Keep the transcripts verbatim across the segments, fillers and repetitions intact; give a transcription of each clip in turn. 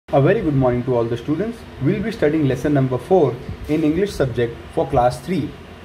A very good morning to all the students. We'll be studying lesson number four in English subject for class three.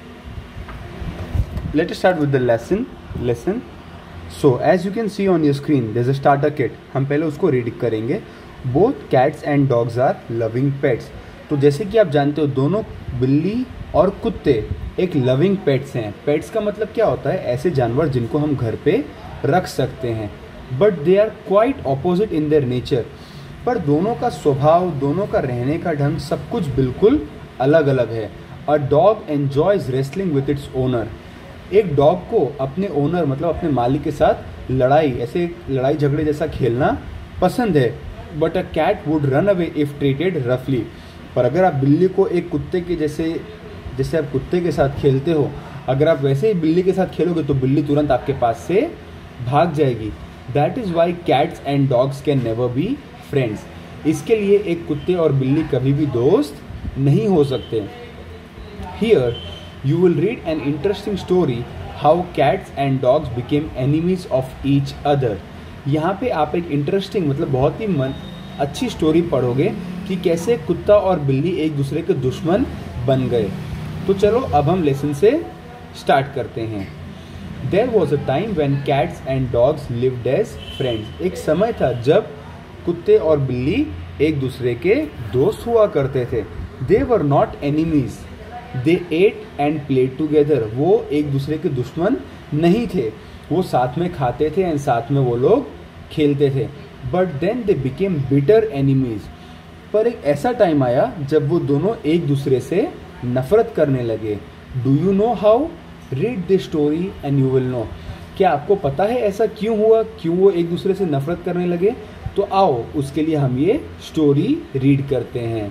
Let us start with the lesson. Lesson. So as you can see on your screen, there's a starter kit. हम पहले उसको read करेंगे. Both cats and dogs are loving pets. तो जैसे कि आप जानते हो, दोनों बिल्ली और कुत्ते एक लविंग पेट्स हैं. पेट्स का मतलब क्या होता है? ऐसे जानवर जिनको हम घर पे रख सकते हैं. But they are quite opposite in their nature. पर दोनों का स्वभाव, दोनों का रहने का ढंग, सब कुछ बिल्कुल अलग अलग है. A dog enjoys wrestling with its owner. एक डॉग को अपने ओनर मतलब अपने मालिक के साथ लड़ाई, ऐसे लड़ाई झगड़े जैसा खेलना पसंद है. But a cat would run away if treated रफली. पर अगर आप बिल्ली को एक कुत्ते के जैसे जैसे आप कुत्ते के साथ खेलते हो, अगर आप वैसे ही बिल्ली के साथ खेलोगे तो बिल्ली तुरंत आपके पास से भाग जाएगी. That is why cats and dogs can never be friends. इसके लिए एक कुत्ते और बिल्ली कभी भी दोस्त नहीं हो सकते. Here you will read an interesting story how cats and dogs became enemies of each other. यहाँ पे आप एक इंटरेस्टिंग मतलब बहुत ही मन अच्छी स्टोरी पढ़ोगे कि कैसे कुत्ता और बिल्ली एक दूसरे के दुश्मन बन गए. तो चलो अब हम लेसन से स्टार्ट करते हैं. There was a time when cats and dogs lived as friends. एक समय था जब कुत्ते और बिल्ली एक दूसरे के दोस्त हुआ करते थे. They were not enemies. They ate and played together. वो एक दूसरे के दुश्मन नहीं थे. वो साथ में खाते थे एंड साथ में वो लोग खेलते थे. But then they became bitter enemies. पर एक ऐसा टाइम आया जब वो दोनों एक दूसरे से नफरत करने लगे. Do you know how? Read this story and you will know. क्या आपको पता है ऐसा क्यों हुआ, क्यों वो एक दूसरे से नफरत करने लगे? तो आओ उसके लिए हम ये स्टोरी रीड करते हैं.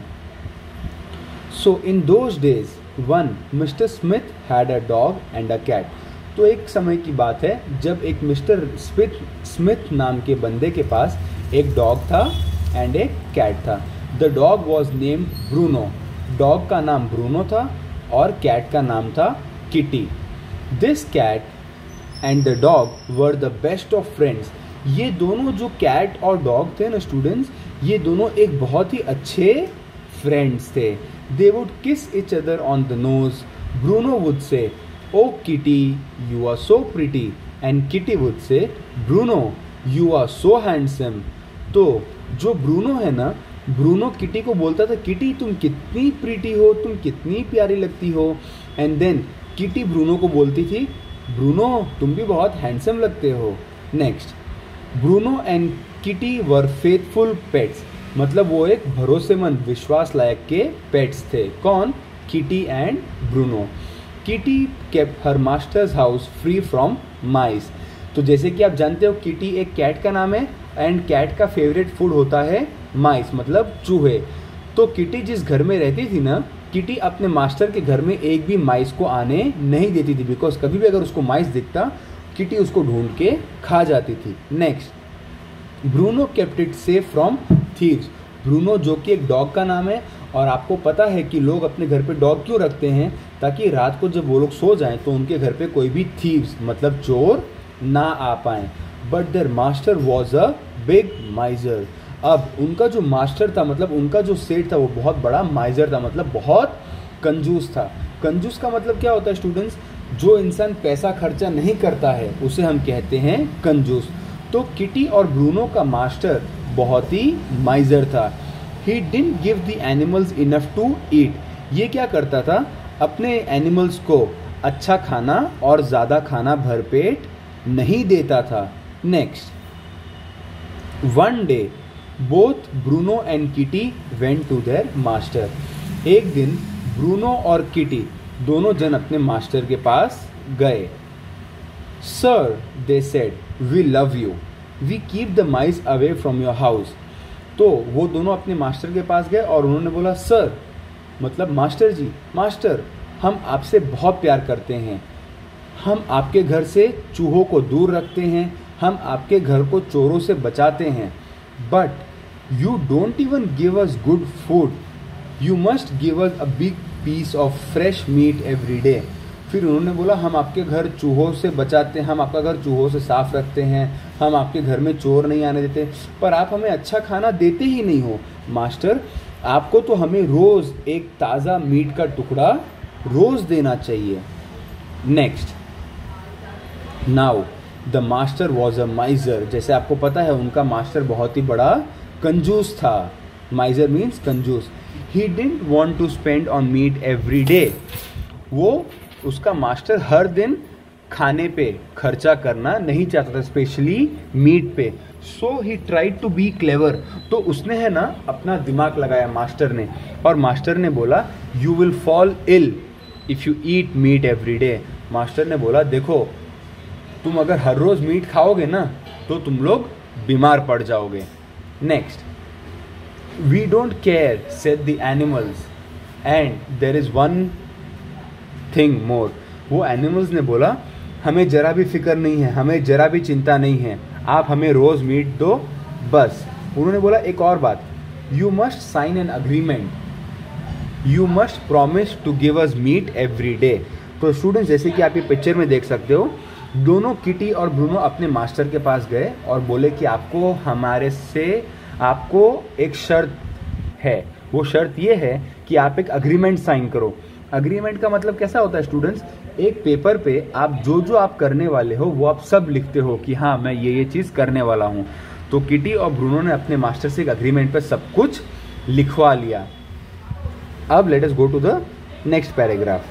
So in those days one mister Smith had a dog and a cat. तो एक समय की बात है जब एक मिस्टर स्मिथ स्मिथ नाम के बंदे के पास एक डॉग था एंड एक कैट था. The dog was named Bruno. Dog का नाम ब्रूनो था और कैट का नाम था Kitty. This cat and the dog were the best of friends. ये दोनों जो कैट और डॉग थे ना स्टूडेंट्स, ये दोनों एक बहुत ही अच्छे फ्रेंड्स थे. They would kiss each other on the nose. Bruno would say, oh Kitty you are so pretty. And Kitty would say, Bruno you are so handsome. तो जो ब्रूनो है ना, ब्रूनो किटी को बोलता था, किटी तुम कितनी प्रीटी हो, तुम कितनी प्यारी लगती हो. एंड देन किटी ब्रूनो को बोलती थी, ब्रूनो तुम भी बहुत हैंडसम लगते हो. Next, Bruno and Kitty were faithful pets. मतलब वो एक भरोसेमंद विश्वास लायक के पेट्स थे. कौन? Kitty and Bruno. Kitty kept her master's house free from mice. तो जैसे कि आप जानते हो, किटी एक कैट का नाम है एंड कैट का फेवरेट फूड होता है माइस मतलब चूहे. तो किटी जिस घर में रहती थी ना, किटी अपने मास्टर के घर में एक भी माइस को आने नहीं देती थी. बिकॉज कभी भी अगर उसको माइस दिखता, किटी उसको ढूंढ के खा जाती थी. Next, Bruno kept it safe from thieves. Bruno जो कि एक डॉग का नाम है, और आपको पता है कि लोग अपने घर पे डॉग क्यों रखते हैं? ताकि रात को जब वो लोग सो जाएं तो उनके घर पे कोई भी थीव्स मतलब चोर ना आ पाएं. But their master was a big miser. अब उनका जो मास्टर था मतलब उनका जो सेठ था वो बहुत बड़ा माइजर था, मतलब बहुत कंजूस था. कंजूस का मतलब क्या होता है स्टूडेंट्स? जो इंसान पैसा खर्चा नहीं करता है उसे हम कहते हैं कंजूस. तो किटी और ब्रूनो का मास्टर बहुत ही माइजर था. He didn't give the animals enough to eat. ये क्या करता था? अपने एनिमल्स को अच्छा खाना और ज़्यादा खाना भरपेट नहीं देता था. Next, one day both Bruno and Kitty went to their master. एक दिन ब्रूनो और किटी दोनों जन अपने मास्टर के पास गए. Sir they said, we love you, we keep the mice away from your house. तो वो दोनों अपने मास्टर के पास गए और उन्होंने बोला, सर मतलब मास्टर जी, मास्टर हम आपसे बहुत प्यार करते हैं. हम आपके घर से चूहों को दूर रखते हैं, हम आपके घर को चोरों से बचाते हैं. But you don't even give us good food. You must give us a big piece of fresh meat every day. फिर उन्होंने बोला, हम आपके घर चूहों से बचाते हैं, हम आपका घर चूहों से साफ रखते हैं, हम आपके घर में चोर नहीं आने देते, पर आप हमें अच्छा खाना देते ही नहीं हो. मास्टर आपको तो हमें रोज़ एक ताज़ा मीट का टुकड़ा रोज़ देना चाहिए। Next, now the master was a miser. जैसे आपको पता है उनका मास्टर बहुत ही बड़ा कंजूस था। माइजर मीन्स कंजूस। He didn't want to spend on meat every day. वो उसका मास्टर हर दिन खाने पे खर्चा करना नहीं चाहता था, स्पेशली मीट पे। So he tried to be clever. तो उसने है ना अपना दिमाग लगाया मास्टर ने, और मास्टर ने बोला you will fall ill if you eat meat every day. Master ने बोला देखो तुम अगर हर रोज़ मीट खाओगे ना तो तुम लोग बीमार पड़ जाओगे। Next, we don't care said the animals and there is one thing more. वो एनिमल्स ने बोला हमें जरा भी फिक्र नहीं है, हमें जरा भी चिंता नहीं है, आप हमें रोज़ मीट दो बस। उन्होंने बोला एक और बात, you must sign an agreement, you must promise to give us meat every day. तो स्टूडेंट्स जैसे कि आप ये पिक्चर में देख सकते हो, दोनों किटी और ब्रूनो अपने मास्टर के पास गए और बोले कि आपको हमारे से आपको एक शर्त है। वो शर्त ये है कि आप एक अग्रीमेंट साइन करो। अग्रीमेंट का मतलब कैसा होता है स्टूडेंट्स, एक पेपर पे आप जो जो आप करने वाले हो वो आप सब लिखते हो कि हाँ मैं ये ये चीज़ करने वाला हूँ। तो किटी और ब्रूनो ने अपने मास्टर से एक अग्रीमेंट पे सब कुछ लिखवा लिया। अब let us go to the next paragraph.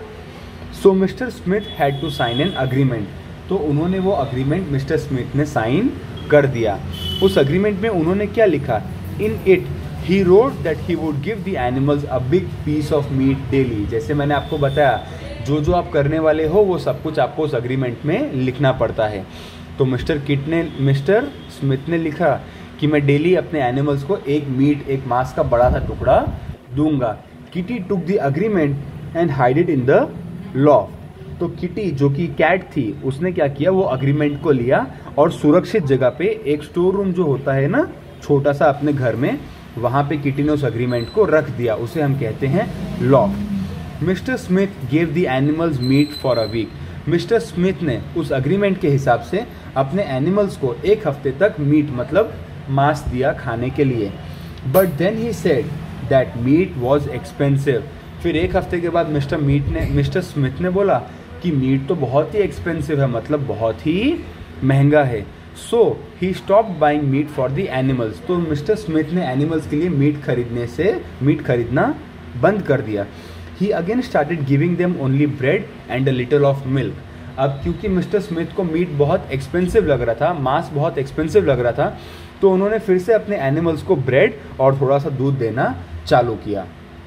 So mister Smith had to sign an agreement. तो उन्होंने वो अग्रीमेंट मिस्टर स्मिथ ने साइन कर दिया। उस अग्रीमेंट में उन्होंने क्या लिखा, in it he wrote that he would give the animals a big piece of meat daily. जैसे मैंने आपको बताया जो जो आप करने वाले हो वो सब कुछ आपको उस अग्रीमेंट में लिखना पड़ता है। तो मिस्टर किट ने मिस्टर स्मिथ ने लिखा कि मैं डेली अपने एनिमल्स को एक मीट एक मांस का बड़ा सा टुकड़ा दूंगा। Kitty took the agreement and hide it in the loft. तो किटी जो कि कैट थी उसने क्या किया, वो अग्रीमेंट को लिया और सुरक्षित जगह पे एक स्टोर रूम जो होता है ना छोटा सा अपने घर में, वहां पे किटी ने उस अग्रीमेंट को रख दिया। उसे हम कहते हैं loft. Mister Smith gave the animals meat for a week. Mister Smith ने उस अग्रीमेंट के हिसाब से अपने एनिमल्स को एक हफ्ते तक मीट मतलब मांस दिया खाने के लिए। But then he said that meat was expensive. फिर एक हफ्ते के बाद मिस्टर मीट ने मिस्टर स्मिथ ने बोला कि मीट तो बहुत ही एक्सपेंसिव है, मतलब बहुत ही महंगा है। So he stop buying meat for the animals. तो मिस्टर स्मिथ ने एनिमल्स के लिए मीट खरीदने से मीट खरीदना बंद कर दिया। He again started giving them only bread and a little of milk. अब क्योंकि मिस्टर स्मिथ को मीट बहुत एक्सपेंसिव लग रहा था, मांस बहुत एक्सपेंसिव लग रहा था, तो उन्होंने फिर से अपने एनिमल्स को ब्रेड और थोड़ा सा दूध देना चालू किया।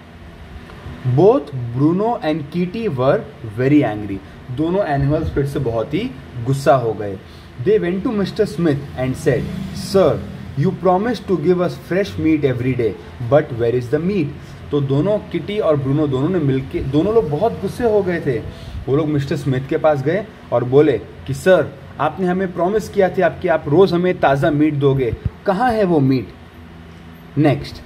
Both Bruno and Kitty were very angry. दोनों एनिमल्स फिर से बहुत ही गुस्सा हो गए। They went to mister Smith and said, sir you promise to give us fresh meat every day, but where is the meat. तो दोनों किटी और ब्रूनो दोनों ने मिलके दोनों लोग बहुत गुस्से हो गए थे। वो लोग मिस्टर स्मिथ के पास गए और बोले कि सर आपने हमें प्रॉमिस किया था आपकी आप रोज हमें ताज़ा मीट दोगे, कहाँ है वो meat. Next,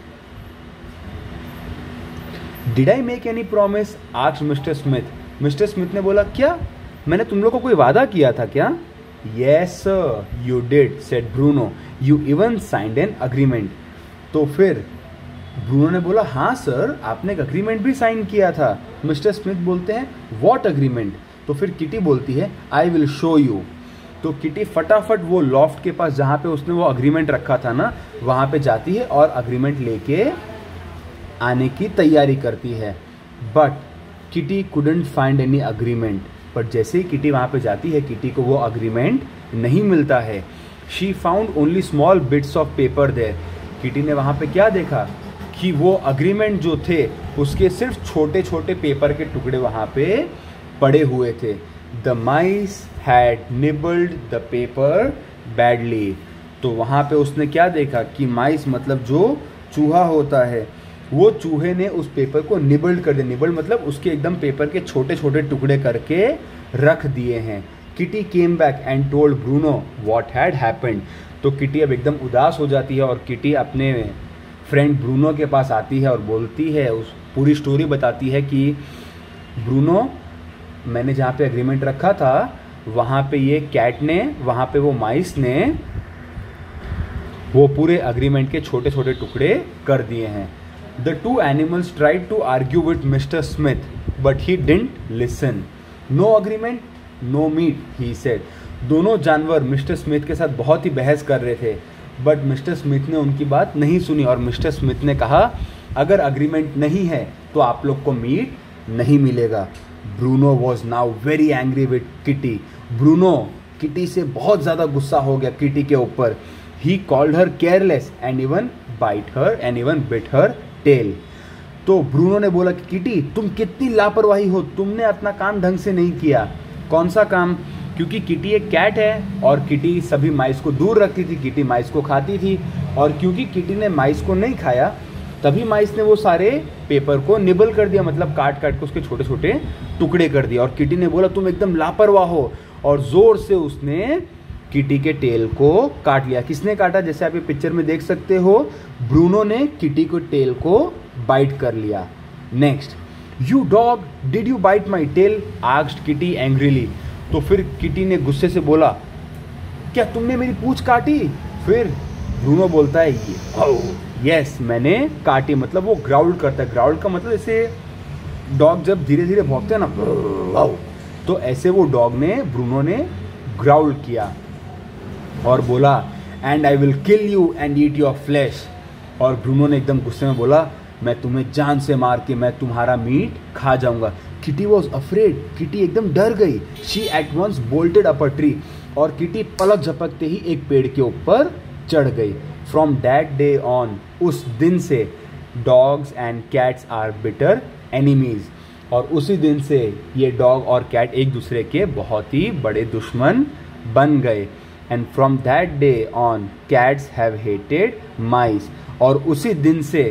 did I make any promise asked mister Smith. Mister Smith ने बोला क्या मैंने तुम लोग को कोई वादा किया था क्या। Yes sir you did said Bruno, you even signed an agreement. तो फिर ब्रूनो ने बोला हाँ सर आपने एक अग्रीमेंट भी साइन किया था। मिस्टर स्मिथ बोलते हैं व्हाट अग्रीमेंट। तो फिर किटी बोलती है आई विल शो यू। तो किटी फटाफट वो लॉफ्ट के पास जहाँ पे उसने वो अग्रीमेंट रखा था ना वहाँ पे जाती है और अग्रीमेंट लेके आने की तैयारी करती है। But Kitty couldn't find any agreement. But जैसे ही किटी वहाँ पे जाती है किटी को वो अग्रीमेंट नहीं मिलता है। She found only small bits of paper there. Kitty ने वहाँ पे क्या देखा कि वो अग्रीमेंट जो थे उसके सिर्फ छोटे छोटे पेपर के टुकड़े वहाँ पे पड़े हुए थे। The mice had nibbled the paper badly. तो वहाँ पे उसने क्या देखा कि माइस मतलब जो चूहा होता है वो चूहे ने उस पेपर को निबल्ड कर दिया। निबल्ड मतलब उसके एकदम पेपर के छोटे छोटे टुकड़े करके रख दिए हैं। Kitty came back and told Bruno what had happened. तो किटी अब एकदम उदास हो जाती है और किटी अपने फ्रेंड ब्रूनो के पास आती है और बोलती है, उस पूरी स्टोरी बताती है कि ब्रूनो मैंने जहाँ पे एग्रीमेंट रखा था वहाँ पे ये कैट ने वहाँ पे वो माइस ने वो पूरे अग्रीमेंट के छोटे छोटे टुकड़े कर दिए हैं। The two animals tried to argue with mister Smith but he didn't listen. No agreement no meat he said. दोनों जानवर मिस्टर स्मिथ के साथ बहुत ही बहस कर रहे थे, बट मिस्टर स्मिथ ने उनकी बात नहीं सुनी और मिस्टर स्मिथ ने कहा अगर अग्रीमेंट नहीं है तो आप लोग को मीट नहीं मिलेगा। Bruno was now very angry with Kitty. Bruno Kitty से बहुत ज़्यादा गुस्सा हो गया किटी के ऊपर। He called her careless and even bite her and even bit her tail. तो ब्रूनो ने बोला कि किटी तुम कितनी लापरवाही हो, तुमने अपना काम ढंग से नहीं किया। कौन सा काम? क्योंकि किटी एक कैट है और किटी सभी माइस को दूर रखती थी, किटी माइस को खाती थी, और क्योंकि किटी ने माइस को नहीं खाया तभी माइस ने वो सारे पेपर को निबल कर दिया, मतलब काट काट के उसके छोटे छोटे टुकड़े कर दिया। और किटी ने बोला तुम एकदम लापरवाह हो, और जोर से उसने किटी के टेल को काट लिया। किसने काटा? जैसे आप ये पिक्चर में देख सकते हो, ब्रूनो ने किटी को टेल को बाइट कर लिया। Next, you dog did you bite my tail asked Kitty angrily. तो फिर किटी ने गुस्से से बोला क्या तुमने मेरी पूंछ काटी? फिर ब्रूनो बोलता है ये यस मैंने काटी, मतलब वो ग्राउल करता है। ग्राउल का मतलब जैसे डॉग जब धीरे धीरे भौंकते हैं ना, तो ऐसे वो डॉग ने ब्रूनो ने ग्राउल किया और बोला and I will kill you and eat your flesh. और ब्रूनो ने एकदम गुस्से में बोला मैं तुम्हें जान से मार के मैं तुम्हारा मीट खा जाऊंगा। Kitty was afraid. किटी एकदम डर गई। She at once bolted up a tree. और किटी पलक झपकते ही एक पेड़ के ऊपर चढ़ गई। फ्रॉम दैट डे ऑन, उस दिन से dogs and cats are bitter enemies. और उसी दिन से ये डॉग और कैट एक दूसरे के बहुत ही बड़े दुश्मन बन गए। And from that day on cats have hated mice. और उसी दिन से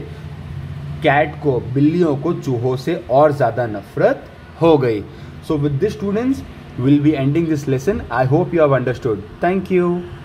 कैट को, बिल्लियों को चूहों से और ज़्यादा नफरत हो गई। So with this students will be ending this lesson. I hope you have understood. Thank you.